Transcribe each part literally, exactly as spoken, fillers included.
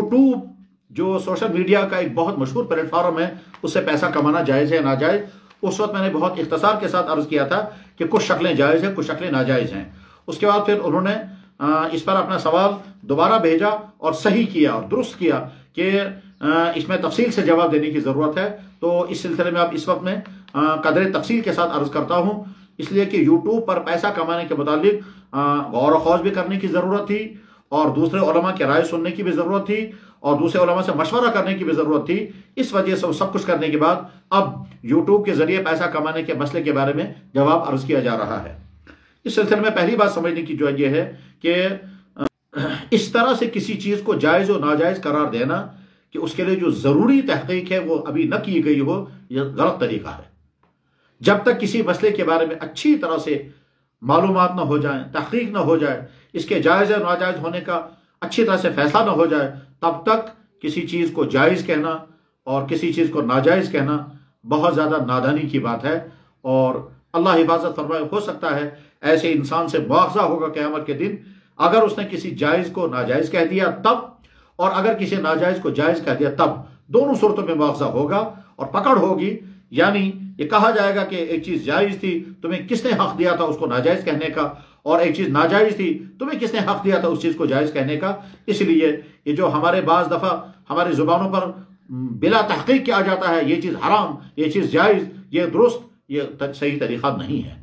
YouTube जो social media का एक बहुत मशहूर प्लेटफॉर्म है, उससे पैसा कमाना जायज़ है नाजायज़, उस वक्त मैंने बहुत इख्तिसार के साथ अर्ज़ किया था कि कुछ शक्लें जायज़ हैं, कुछ शक्लें नाजायज़ हैं। उसके बाद फिर उन्होंने इस पर अपना सवाल दोबारा भेजा और सही किया और दुरुस्त किया कि इसमें तफसील से जवाब देने की ज़रूरत है। तो इस सिलसिले में अब इस वक्त मैं कदर तफसील के साथ अर्ज़ करता हूँ, इसलिए कि यूट्यूब पर पैसा कमाने के मुतालिक गौर ख़ौज भी करने की ज़रूरत थी और दूसरे उलमा की राय सुनने की भी ज़रूरत थी और दूसरे उलमा से मशवरा करने की भी ज़रूरत थी। इस वजह से सब कुछ करने के बाद अब यूट्यूब के ज़रिए पैसा कमाने के मसले के बारे में जवाब अर्ज़ किया जा रहा है। इस सिलसिले में पहली बात समझने की जो ये है कि इस तरह से किसी चीज़ को जायज़ और नाजायज़ करार देना कि उसके लिए जो ज़रूरी तहक़ीक़ है वो अभी न की गई हो, यह गलत तरीका है। जब तक किसी मसले के बारे में अच्छी तरह से मालूमात न हो जाए, तहक़ीक़ न हो जाए, इसके जायज़ और नाजायज़ होने का अच्छी तरह से फैसला न हो जाए, तब तक किसी चीज़ को जायज़ कहना और किसी चीज़ को नाजायज़ कहना बहुत ज़्यादा नादानी की बात है। और अल्लाह हिफाजत फरमाए, हो सकता है ऐसे इंसान से मुआवजा होगा क़यामत के दिन अगर उसने किसी जायज़ को नाजायज़ कह दिया तब, और अगर किसी नाजायज़ को जायज़ कह दिया तब, दोनों सूरतों में मुआवजा होगा और पकड़ होगी। यानी ये कहा जाएगा कि एक चीज़ जायज़ थी, तुम्हें किसने हक़ दिया था उसको नाजायज़ कहने का, और एक चीज़ नाजायज़ थी, तुम्हें किसने हक़ दिया था उस चीज़ को जायज़ कहने का। इसलिए ये जो हमारे बाज़ दफ़ा हमारी ज़ुबानों पर बिला तहक़ीक़ किया जाता है, ये चीज़ हराम, ये चीज़ जायज़, ये दुरुस्त, ये सही तरीक़ा नहीं है।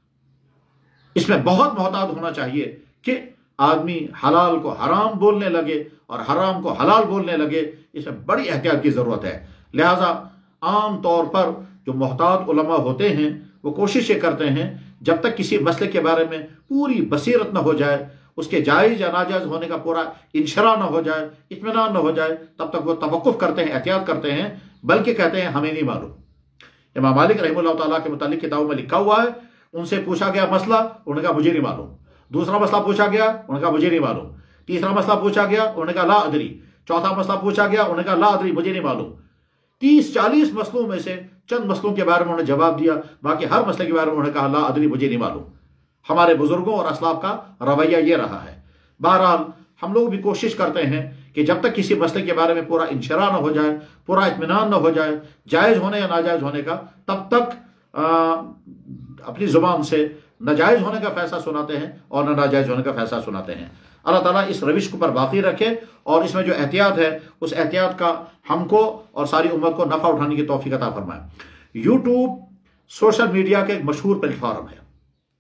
इसमें बहुत मोहतात होना चाहिए कि आदमी हलाल को हराम बोलने लगे और हराम को हलाल बोलने लगे, इसमें बड़ी एहतियात की ज़रूरत है। लिहाजा आम तौर पर जो मोहतात उलमा होते हैं वो कोशिश ये करते हैं जब तक किसी मसले के बारे में पूरी बसीरत न हो जाए, उसके जायज़ या नाजायज़ होने का पूरा इंशरा न हो जाए, इत्मीनान न हो जाए, तब तक वो तवक्कुफ़ करते हैं, एहतियात करते हैं, बल्कि कहते हैं हमें नहीं मालूम। इमाम मालिक रहमतुल्लाह ताला के मुतालिक किताबों में लिखा हुआ है, उनसे पूछा गया मसला, उन्होंने कहा मुझे नहीं मालूम। दूसरा मसला पूछा गया, उन्होंने कहा मुझे नहीं मालूम। तीसरा मसला पूछा गया, उन्होंने कहा ला अदरी। चौथा मसला पूछा गया, उन्होंने कहा ला अदरी, मुझे नहीं मालूम। तीस चालीस मसलों में से चंद मसलों के बारे में उन्होंने जवाब दिया, बाकी हर मसले के बारे में उन्होंने कहा ला अदरी, मुझे नहीं मालूम। हमारे बुजुर्गों और असलाफ का रवैया ये रहा है। बहरहाल हम लोग भी कोशिश करते हैं कि जब तक किसी मसले के बारे में पूरा इंशरा न हो जाए, पूरा इत्मीनान न हो जाए जायज़ होने या नाजायज़ होने का, तब तक आ, अपनी ज़ुबान से नाजायज़ होने का फैसला सुनाते हैं और न नाजायज़ होने का फैसला सुनाते हैं। अल्लाह ताला इस रविश को पर बाकी रखे और इसमें जो एहतियात है उस एहतियात का हमको और सारी उम्मत को नफ़ा उठाने की तौफीक अता फरमाए। यूट्यूब सोशल मीडिया का एक मशहूर प्लेटफॉर्म है।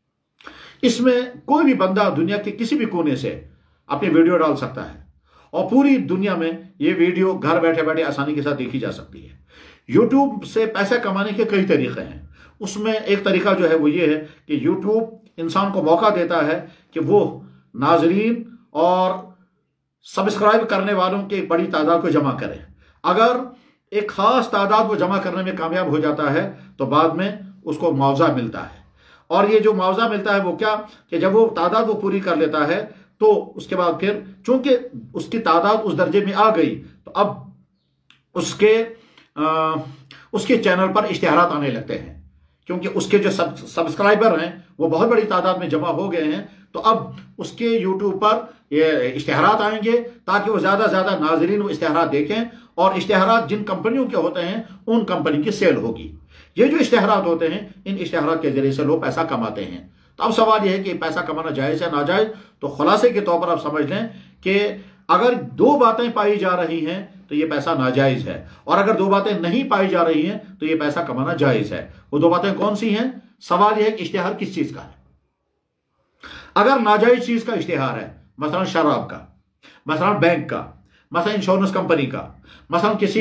इसमें कोई भी बंदा दुनिया के किसी भी कोने से अपनी वीडियो डाल सकता है और पूरी दुनिया में ये वीडियो घर बैठे बैठे आसानी के साथ देखी जा सकती है। यूट्यूब से पैसा कमाने के कई तरीके हैं। उसमें एक तरीका जो है वो ये है कि यूट्यूब इंसान को मौका देता है कि वो नाजरीन और सब्सक्राइब करने वालों की एक बड़ी तादाद को जमा करे। अगर एक ख़ास तादाद को जमा करने में कामयाब हो जाता है तो बाद में उसको मुआवजा मिलता है। और ये जो मुआवजा मिलता है वो क्या कि जब वो तादाद वो पूरी कर लेता है तो उसके बाद फिर चूंकि उसकी तादाद उस दर्जे में आ गई तो अब उसके आ, उसके चैनल पर इश्तिहारात आने लगते हैं, क्योंकि उसके जो सब सब्सक्राइबर हैं वो बहुत बड़ी तादाद में जमा हो गए हैं। तो अब उसके यूट्यूब पर ये इश्तिहारात आएंगे ताकि वो ज़्यादा से ज़्यादा नाजरीन वो इश्तिहारात देखें और इश्तिहारात जिन कंपनियों के होते हैं उन कंपनी की सेल होगी। ये जो इश्तिहारात होते हैं इन इश्तिहारात के जरिए से लोग पैसा कमाते हैं। तो अब सवाल यह है कि पैसा कमाना जायज़ है नाजायज़। तो खुलासे के तौर पर आप समझ लें कि अगर दो बातें पाई जा रही हैं तो ये पैसा नाजायज़ है, और अगर दो बातें नहीं पाई जा रही हैं तो ये पैसा कमाना जायज़ है। वो दो बातें कौन सी हैं? सवाल यह है कि इश्तिहार किस चीज़ का है। अगर नाजायज़ चीज़ का इश्तिहार है, मसलन शराब का, मसलन बैंक का, मसलन इंश्योरेंस कंपनी का, मसलन किसी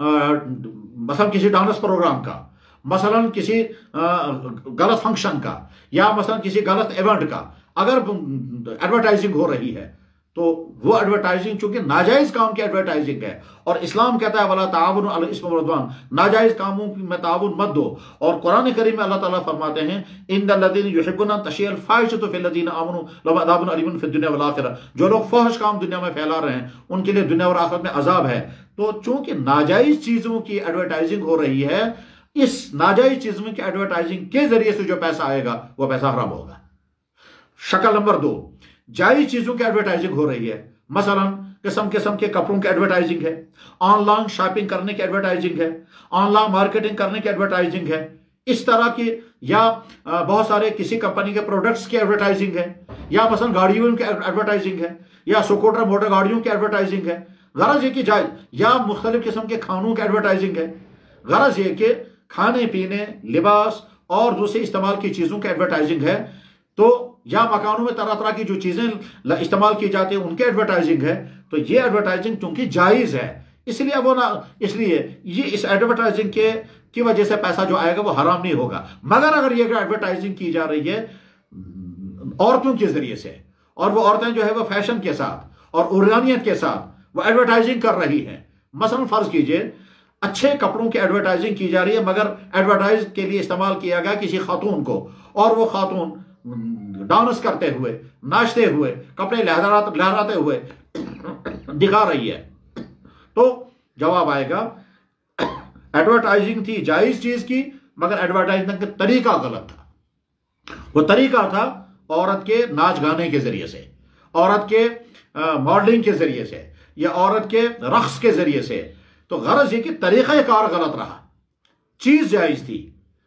मसलन किसी डांस प्रोग्राम का, मसलन किसी गलत फंक्शन का, या मसलन किसी गलत इवेंट का अगर एडवर्टाइजिंग हो रही है तो वो एडवर्टाइजिंग चूंकि नाजायज काम की एडवर्टाइजिंग है और इस्लाम कहता है वला ताउनु अलल इस्म वल उद्वान, नाजायज कामों में ताउन मत दो। और कुरान करीम में अल्लाह ताला फरमाते हैं इन्नल लज़ीना युहिब्बूना तशियल फाहिशतु फिल लज़ीना आमनू लहुम अज़ाबुन अलीमुन फिद दुनिया वल आखिरह, जो लोग फहश काम दुनिया में फैला रहे हैं उनके लिए दुनिया और आखिरत में अजाब है। तो चूंकि नाजायज चीजों की एडवर्टाइजिंग हो रही है, इस नाजायज चीजों की एडवर्टाइजिंग के जरिए से जो पैसा आएगा वो पैसा हराम होगा। शक्ल नंबर दो, जायज चीजों की एडवर्टाइजिंग हो रही है, मसलन किस्म किस्म के कपड़ों की एडवर्टाइजिंग है, ऑनलाइन शॉपिंग करने की एडवर्टाइजिंग है, ऑनलाइन मार्केटिंग करने की एडवर्टाइजिंग है, इस तरह की, या बहुत सारे किसी कंपनी के प्रोडक्ट्स की एडवर्टाइजिंग है, या मसलन गाड़ियों की एडवर्टाइजिंग है, या स्कूटर मोटर गाड़ियों की एडवर्टाइजिंग है। गरज ये कि जाए, या मुख्तलिफ किस्म के खानों की एडवर्टाइजिंग है। गरज ये कि खाने पीने, लिबास और दूसरी इस्तेमाल की चीज़ों की एडवर्टाइजिंग है। तो या मकानों में तरह तरह की जो चीज़ें इस्तेमाल की जाती हैं उनकी एडवर्टाइजिंग है। तो ये एडवर्टाइजिंग चूंकि जायज़ है, इसलिए वो ना इसलिए ये इस एडवर्टाइजिंग के की वजह से पैसा जो आएगा वो हराम नहीं होगा। मगर अगर ये एडवर्टाइजिंग की जा रही है औरतों के जरिए से, और वो औरतें जो है वो फैशन के साथ और उर्यानियत के साथ वो एडवर्टाइजिंग कर रही हैं, मसलन फर्ज कीजिए अच्छे कपड़ों की एडवर्टाइजिंग की जा रही है, मगर एडवर्टाइज के लिए इस्तेमाल किया गया किसी खातून को, और वो खातून डांस करते हुए, नाचते हुए, कपड़े लहराते लहराते हुए दिखा रही है, तो जवाब आएगा एडवर्टाइजिंग थी जायज चीज की, मगर एडवर्टाइजिंग का तरीका गलत था। वो तरीका था औरत के नाच गाने के जरिए से, औरत के मॉडलिंग के जरिए से, या औरत के रक्स के जरिए से। तो गरज ये कि तरीका कार गलत रहा, चीज जायज थी।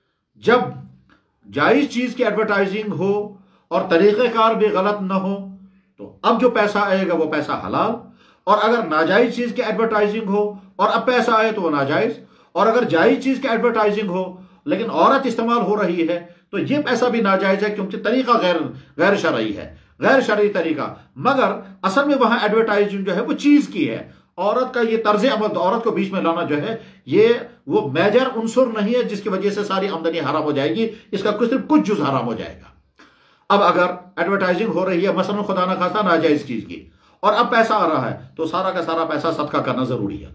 जब जायज चीज की एडवर्टाइजिंग हो और तरीक़ेकार भी गलत न हो, तो अब जो पैसा आएगा वो पैसा हलाल, और अगर नाजायज चीज की एडवर्टाइजिंग हो और अब पैसा आए तो वो नाजायज, और अगर जायज चीज की एडवर्टाइजिंग हो लेकिन औरत इस्तेमाल हो रही है तो ये पैसा भी नाजायज है, क्योंकि तरीका गैर गैर शरई है, गैर शरई तरीका। मगर असल में वहां एडवर्टाइजिंग जो है वो चीज की है। औरत का ये तर्ज अमल, औरत को बीच में लाना जो है ये वो मेजर उनसुर नहीं है जिसकी वजह से सारी आमदनी हराम हो जाएगी, इसका कुछ सिर्फ कुछ जुज हराम हो जाएगा। अब अगर एडवर्टाइजिंग हो रही है मसलन खुदा ना खासा नाजायज चीज की, और अब पैसा आ रहा है, तो सारा का सारा पैसा सदका करना जरूरी है।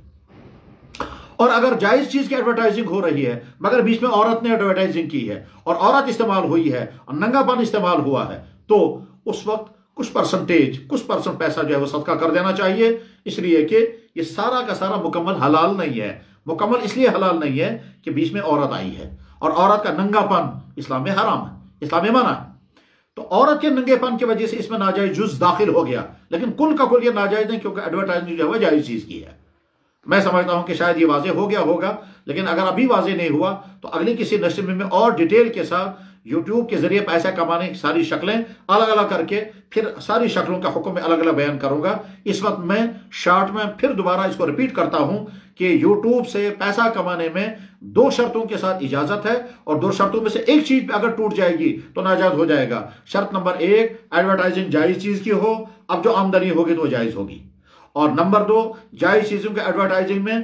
और अगर जायज चीज की एडवर्टाइजिंग हो रही है मगर बीच में औरत ने एडवर्टाइजिंग की है और औरत इस्तेमाल हुई है और नंगापन इस्तेमाल हुआ है, तो उस वक्त कुछ परसेंटेज, कुछ परसेंट पैसा जो है वो सदका कर देना चाहिए, इसलिए कि ये सारा का सारा मुकम्मल हलाल नहीं है। मुकम्मल इसलिए हलाल नहीं है कि बीच में औरत आई है, और औरत का नंगापन इस्लाम में हराम है, इस्लाम में मना है। तो औरत के नंगेपन की वजह से इसमें नाजायज जुज दाखिल हो गया, लेकिन कुल का कुल ये नाजायज नहीं, क्योंकि एडवर्टाइजिंग जो है जायज चीज की है। मैं समझता हूं कि शायद ये वाजे हो गया होगा, लेकिन अगर अभी वाजे नहीं हुआ तो अगली किसी नशर में और डिटेल के साथ यूट्यूब के जरिए पैसा कमाने की सारी शक्लें अलग अलग करके फिर सारी शक्लों का हुक्म में अलग अलग बयान करूंगा। इस वक्त मैं शॉर्ट में फिर दोबारा इसको रिपीट करता हूं कि यूट्यूब से पैसा कमाने में दो शर्तों के साथ इजाजत है, और दो शर्तों में से एक चीज अगर टूट जाएगी तो नाजायज हो जाएगा। शर्त नंबर एक, एडवर्टाइजिंग जायज चीज की हो, अब जो आमदनी होगी तो वो जायज होगी। और नंबर दो, जायज चीजों के एडवर्टाइजिंग में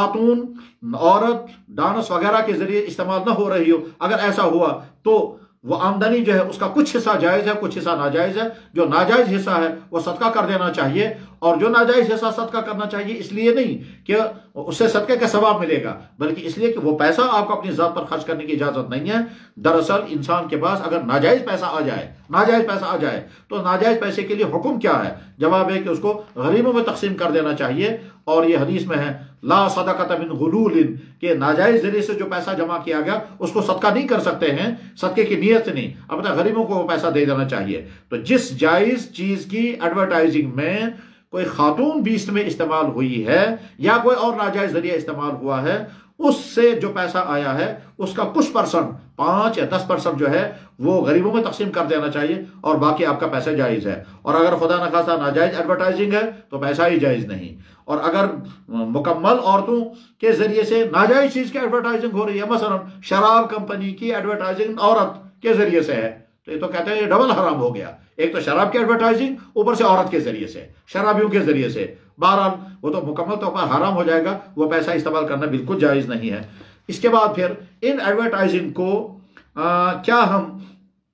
खातून, औरत डांस वगैरह के जरिए इस्तेमाल ना हो रही हो। अगर ऐसा हुआ तो वो आमदनी जो है उसका कुछ हिस्सा जायज है, कुछ हिस्सा नाजायज है। जो नाजायज हिस्सा है वो सदका कर देना चाहिए, और जो नाजायज हिस्सा सदका करना चाहिए इसलिए नहीं कि उससे सदके का सवाब मिलेगा, बल्कि इसलिए कि वो पैसा आपको अपनी जात पर खर्च करने की इजाजत नहीं है। दरअसल इंसान के पास अगर नाजायज पैसा आ जाए नाजायज पैसा आ जाए तो नाजायज पैसे के लिए हुक्म क्या है? जवाब है कि उसको गरीबों में तकसीम कर देना चाहिए। और ये हदीस में है ला सदक़त मिन गुलूलिन, के नाजायज जरिए से जो पैसा जमा किया गया उसको सदका नहीं कर सकते हैं, सदके की नीयत से नहीं, अपने गरीबों को वो पैसा दे देना चाहिए। तो जिस जायज चीज की एडवर्टाइजिंग में कोई खातून बीच में इस्तेमाल हुई है या कोई और नाजायज जरिए इस्तेमाल हुआ है, उससे जो पैसा आया है उसका कुछ परसेंट, पांच या दस परसेंट जो है वो गरीबों में तकसीम कर देना चाहिए, और बाकी आपका पैसा जायज है। और अगर खुदा न खासा नाजायज एडवर्टाइजिंग है तो पैसा ही जायज नहीं। और अगर मुकम्मल औरतों के जरिए से नाजायज चीज की एडवर्टाइजिंग हो रही है, मसलन शराब कंपनी की एडवर्टाइजिंग औरत के जरिए से है, तो ये तो कहते हैं ये डबल हराम हो गया। एक तो शराब की एडवर्टाइजिंग, ऊपर से औरत के जरिए से, शराबियों के जरिए से। बहरहाल वो तो मुकम्मल तौर पर हराम हो जाएगा, वो पैसा इस्तेमाल करना बिल्कुल जायज नहीं है। इसके बाद फिर इन एडवर्टाइजिंग को आ, क्या हम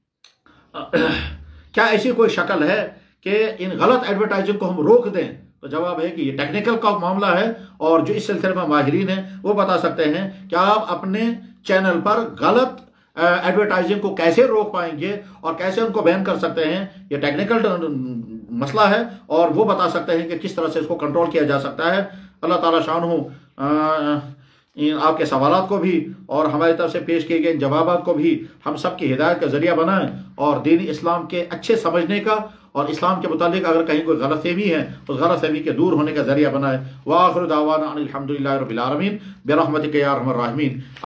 आ, क्या ऐसी कोई शक्ल है कि इन गलत एडवर्टाइजिंग को हम रोक दें? तो जवाब है कि ये टेक्निकल का मामला है, और जो इस सिलसिले में माहिरीन हैं वो बता सकते हैं कि आप अपने चैनल पर गलत एडवर्टाइजिंग को कैसे रोक पाएंगे और कैसे उनको बैन कर सकते हैं। ये टेक्निकल मसला है, और वो बता सकते हैं कि किस तरह से इसको कंट्रोल किया जा सकता है। अल्लाह ताला शान हो इन आपके सवालात को भी और हमारी तरफ से पेश किए गए जवाबात को भी हम सब की हिदायत का जरिया बनाएं और दीन इस्लाम के अच्छे समझने का और इस्लाम के मुतालिक अगर कहीं कोई गलत फहमी है उस गलत फहमी के दूर होने का जरिया बनाए। व आखिर दावाना अनिल हम्दुलिल्लाहि रब्बिल आलमीन बिरहमतिक या अरहमर राहिमीन।